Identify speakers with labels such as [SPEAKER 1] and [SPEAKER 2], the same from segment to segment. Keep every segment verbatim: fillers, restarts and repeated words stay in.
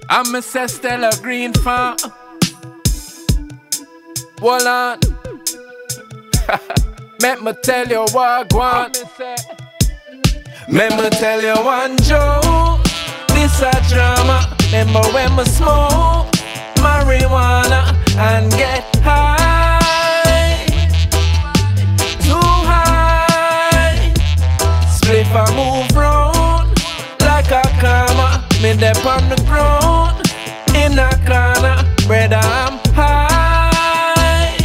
[SPEAKER 1] I'm a Stella Green farm. Hold on. Let me tell you what I want. Let me tell you one joke. This a drama. Remember when we smoke marijuana and get high, too high. Spliff a move round like a karma. Me dep on the ground in a corner, brother I'm high,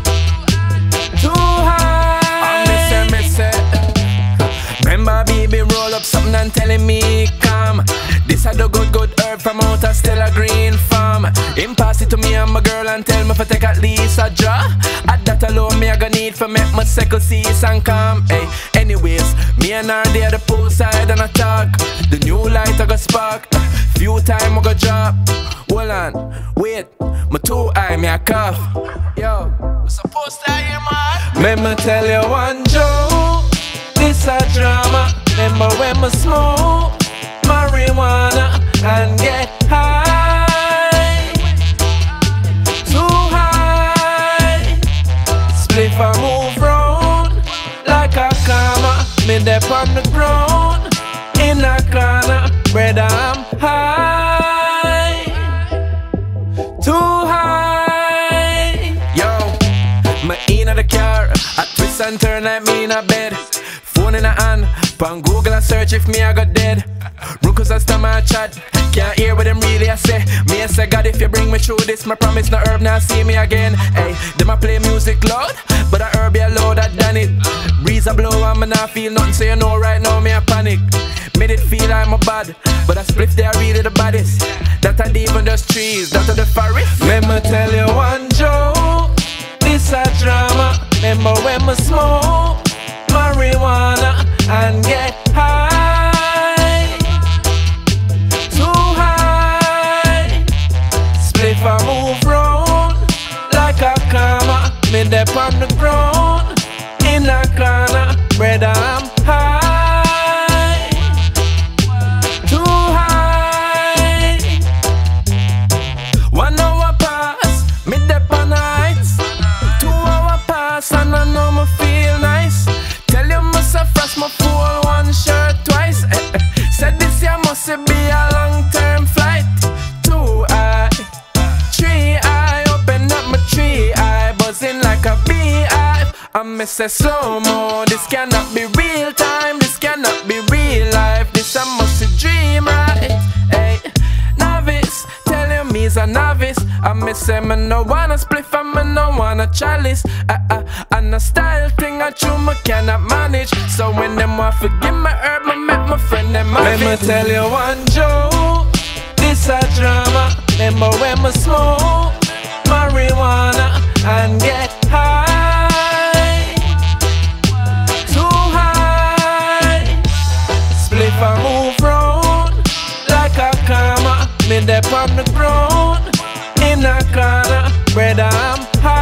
[SPEAKER 1] too high. I miss it, miss it. Remember baby roll up something and telling me come. This a the good good herb from out of Stella Green farm. Him pass it to me and my girl and tell me if I take at least a draw. At that alone me I gonna need for make my circle cease and calm. Hey, anyways, me and her there the poolside and I talk. The new light I got spark. Few time I go drop. Hold on, wait, my two eye me a cough. Yo, I'm supposed to hear man. Let me tell you one joke. This a drama. Remember when we smoke marijuana and get high, too high. Spliff a move round like a karma. Me dep on the ground in a corner, brother I'm high, too high. Yo, me in the car, I twist and turn like me in a bed. Phone in a hand, pan Google and search if me I got dead. Run cause I stand my chat, can't hear what them really I say. Me I say God if you bring me through this, my promise no herb now see me again. Hey, them I play music loud, but I herb be louder than it. Breeze a blow and me not feel nothing, so you know right now me a panic. Made it feel I'm a bad, but I spliff they are really the baddest. That ain't even just trees, that are the forest. Let me tell you one joke, this a drama. Remember when we smoke marijuana and get high, too high. Spliff a move round like a karma. Me dep on the ground in a corner, brother I'm high, too high. One hour pass, me dep on the heights. Two hour pass and I know me feel nice. Tell you must have frost my full one shirt twice. eh, eh. Said this year must be a long term flight. Two eye, three eye, open up my three eye, buzzing like a beehive. I miss say slow mo. This cannot be real time. This cannot be real life. This I must a dream, right? Hey, novice, tell you me's a novice. I miss say me no wanna spliff and me no wanna chalice. Uh, uh, and a style thing I chew me cannot manage. So when them want forgive my herb, me make my friend them have it. Let me tell you one joke. This a drama. Remember when we smoke marijuana and get high, too high. Spliff a move round like a karma. Me dep on the ground in a corner, brother I'm high.